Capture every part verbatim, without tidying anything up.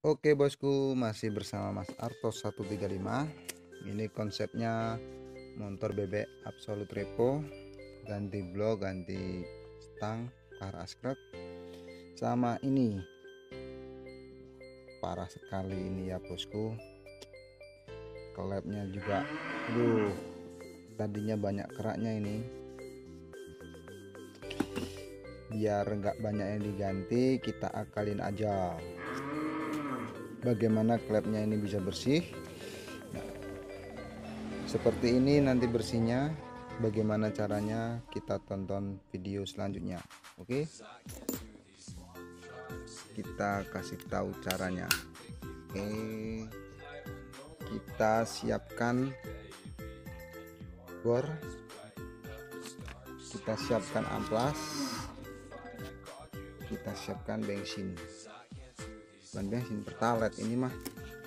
Oke bosku, masih bersama Mas Artos seratus tiga puluh lima. Ini konsepnya motor bebek Absolut Repo, ganti blok, ganti stang, car askrek. Sama ini parah sekali ini ya bosku, klepnya juga aduh, tadinya banyak keraknya ini. Biar enggak banyak yang diganti, kita akalin aja bagaimana klepnya ini bisa bersih. Nah, seperti ini nanti bersihnya. Bagaimana caranya, kita tonton video selanjutnya. Oke, kita kasih tahu caranya. Oke, kita siapkan bor, kita siapkan amplas, kita siapkan bensin. Ban bensin pertalite ini mah.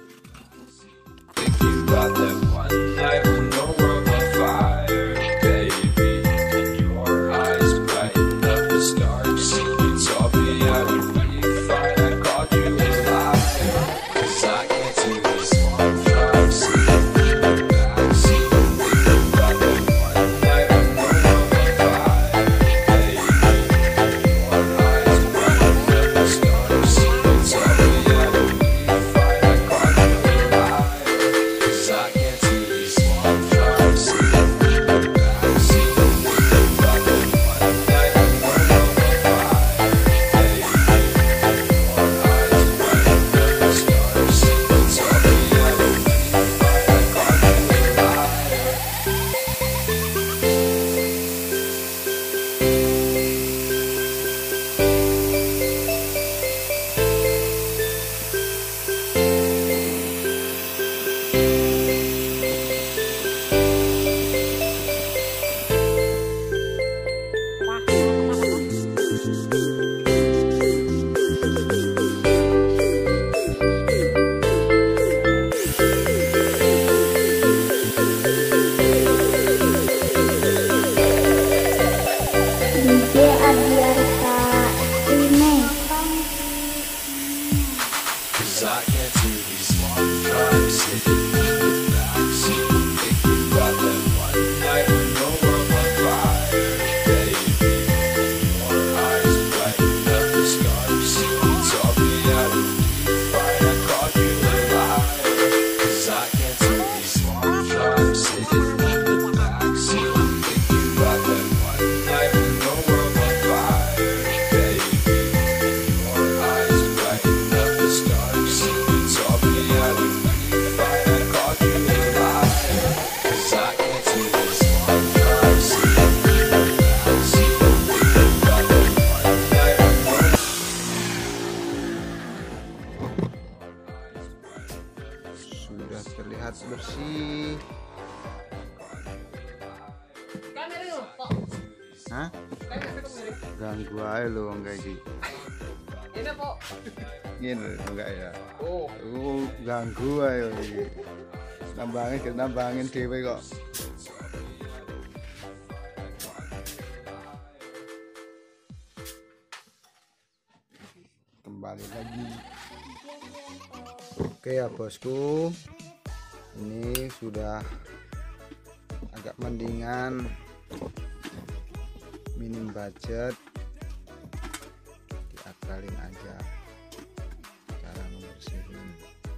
Sudah terlihat bersih. Hah? Ganggu aja lo enggak sih? Ini kok Gini enggak ya? oh Oh, ganggu aja ini. Nambangin ke nambangin dewe kok. Kembali lagi. Oke ya bosku, ini sudah agak mendingan, minim budget, diakalin aja cara membersihin.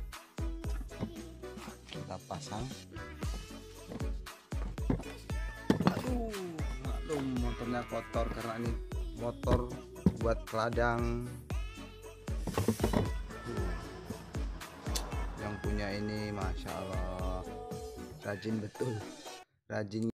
Kita pasang. Aduh, maklum motornya kotor karena ini motor buat ladang. Yang punya ini masya Allah rajin betul, rajin.